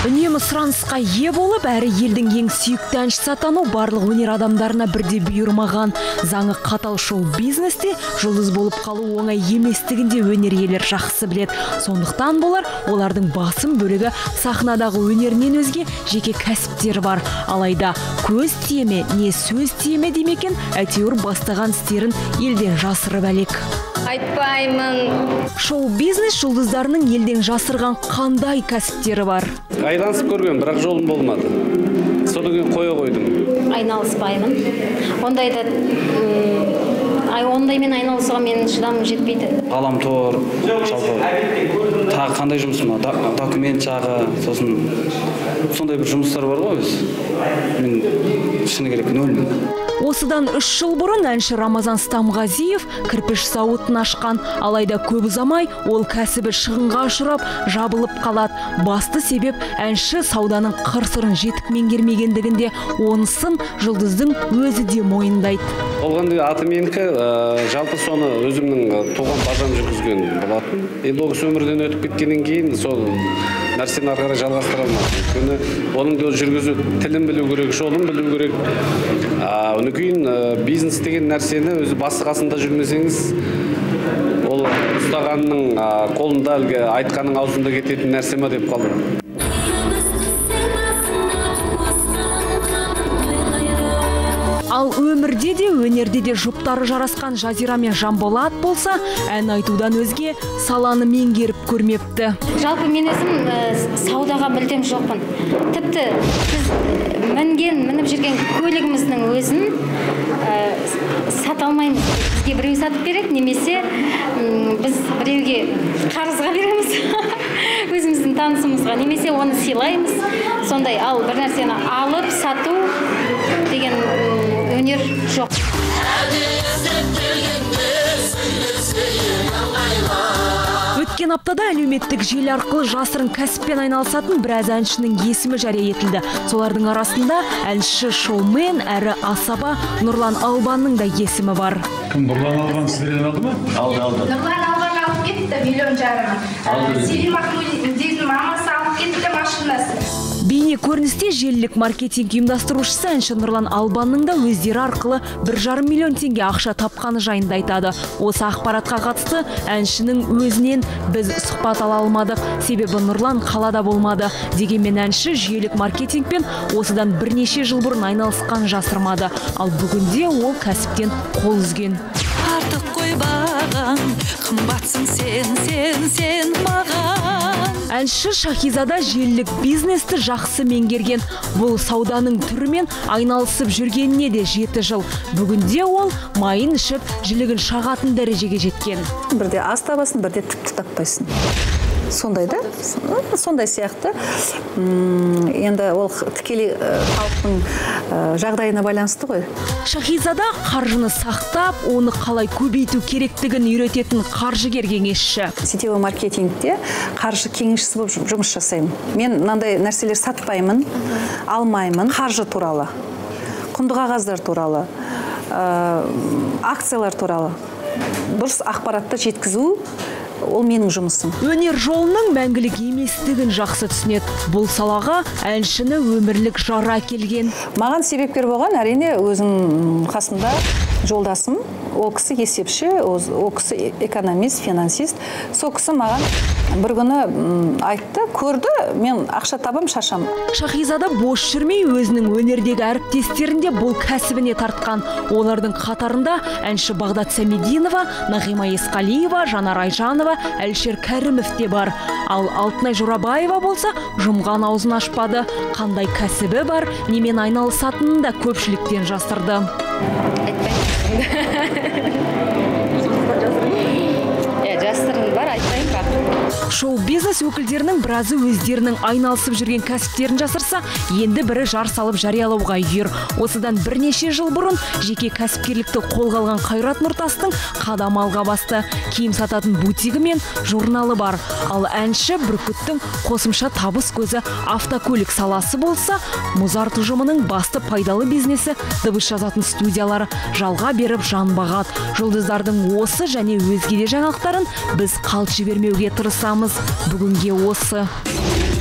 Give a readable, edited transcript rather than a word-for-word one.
Үнемі сұранысқа ие болып, әрі елдің ең сүйікті әншісі атану барлық өнер адамдарына бірде бұйырмаған. Заңы қатал шоу-бизнесте жұлдыз болып қалу оңай еместігінде өнер иелері жақсы біледі. Сондықтан болар, олардың басым бөлігі сахнадағы өнерінен өзге жеке кәсіптері бар. Алайда көз тиеме, не сөз тиеме демекен, әйтеуір бастаған істерін елден жасырып әлек. Айтпаймын. Шоу-бизнес жұлдыздарының елден жасырған қандай кәсіптері бар? Айланысып көрген, бірақ жолым болмады. Содан кейін қоя қойдым. Айналыспаймын. Ондаймен айналысуға менің шыдамым жетпейді. Ғаламтор, жалпы тағы қандай жұмыс ма? Документ жағы, сосын сондай бір жұмыстар бар ғой өзі. Мен шыны керек нөлмін. Осыдан 3 жыл бұрын әнші Рамазан Стамғазиев кірпіш зауытын ашқан, алайда көп ұзамай ол кәсібі шығынға ұшырап, жабылып қалады. Басты себеп әнші сауданың қыр-сырын жетік меңгермегендігінде, онысын жұлдыздың өзі де мойындайды. Олғанда аты менікі, жалпы соны өзімнің туған бажам жүргізген болатын. Енді ол кісі өмірден өтіп кеткеннен кейін сол нәрсені ары қарай жалғастыра алмады. Өйткені оның да жүргізу тілін білу керек, жолын білу керек. Одан кейін бизнес деген нәрсені өзі басы қасында жүрмесеңіз, ол ұстағанның қолында айтқанның аузында кететін нәрсе ма деп қалды. Ал өмірде де, өнерде де жұптары жарасқан Жазира мен Жанболат болса, ән айтудан өзге саланы меңгеріп көрмепті. Жалпы мен өзім саудаға білдем жоқпын. Тіпті біз мініп жүрген көлігіміздің өзін сата алмаймыз. Бізге біреу сатып береді, немесе біз біреуге қарызға береміз. Өзіміздің танысымызға, немесе оны сыйлаймыз. Сондай, ал бір нәрсені алып, сату деген өнер жоқ. Өткен аптада әлеуметтік желі арқылы жасырын кәсіппен айналысатын біраз әншінің есімі жария етілді. Солардың арасында әнші шоумен әрі асаба Нұрлан Албанның да есімі бар. Кім Нұрлан Албан сіздерден алды ма? Алды. Нұрлан Албан алып кетті, 1,5 миллион. Селим Ахмедидің мамасы алып кетті машинасы. Бейне көріністе желілік маркетинг ұйымдастырушысы әнші Нұрлан Албанның да өздері арқылы 1,5 миллион теңге ақша тапқаны жайында айтады. Осы ақпаратқа қатысты әншінің өзінен біз сұхбат ала алмадық. Себебі Нұрлан қалада болмады. Дегенмен әнші жүйелік маркетингпен осыдан бірнеше жыл бұрын айналысқан жасырмады. Ал бүгінде ол кәсіптен қол үзген. Артық қойбаған, қымбатсың сен маған. Әнші Шахизада желілік бизнесті жақсы меңгерген. Бұл сауданың түрімен айналысып жүргеніне де 7 жыл. Бүгінде ол майын ішіп, жілігін шағатын дәрежеге жеткен. Бірде аз табасын, бірде тіпті таппайсың. Сондай да, сондай сияқты. Енді ол тікелей халықтың жағдайына байланысты ғой. Шахизада қаржыны сақтап, оны қалай көбейту керектігін үйрететін қаржыгер кеңесші. Сетевой маркетингте қаржы кеңесшісі болып жұмыс жасаймын. Мен мынандай нәрселер сатпаймын, алмаймын. Қаржы туралы, құнды қағаздар туралы, акциялар туралы дұрыс ақпаратты жеткізу ол менің жұмысым. Өнер жолының мәңгілік еместігін жақсы түсінеді. Бұл салаға әншіні өмірлік жара келген. Маған себепкер болған әрине өзім қасымда жолдасым. Ол кісі есепші, ол кісі экономист, финансист. Сол кісі маған бір күні айтты, көрді, мен ақша табам, шашам. Шахизада бос жүрмей өзінің өнердегі әріптестерінде бұл кәсібіне тартқан. Олардың қатарында әнші Бағдат Самединова, Нағима Есқалиева, Жанар Айжанова, Әлшер Кәрімов те бар. Ал Алтынай Жорабаева болса, жұмған аузын ашпады. Қандай кәсібі бар, немен айналысатынын да көпшіліктен жасырды. Жастырын бар, айтпайын бар. Шоу-бизнес өкілдерінің біразы өздерінің айналысып жүрген кәсіптерін жасырса, енді бірі жар салып жариялауға үйір. Осыдан бірнеше жыл бұрын жеке кәсіпкерлікті қолға алған Қайрат Нұртастың қадам алға басты. Киім сататын бутигі мен журналы бар. Ал әнші Бүркіттің қосымша табыс көзі автокөлік саласы болса, Музарт ұжымының басты пайдалы бизнесі дыбыс жазатын студиялары жалға беріп жан бағады. Жұлдыздардың осы және өзге де жаңалықтарын біз қалт жібермеуге тырысамыз. Бүгінге осы.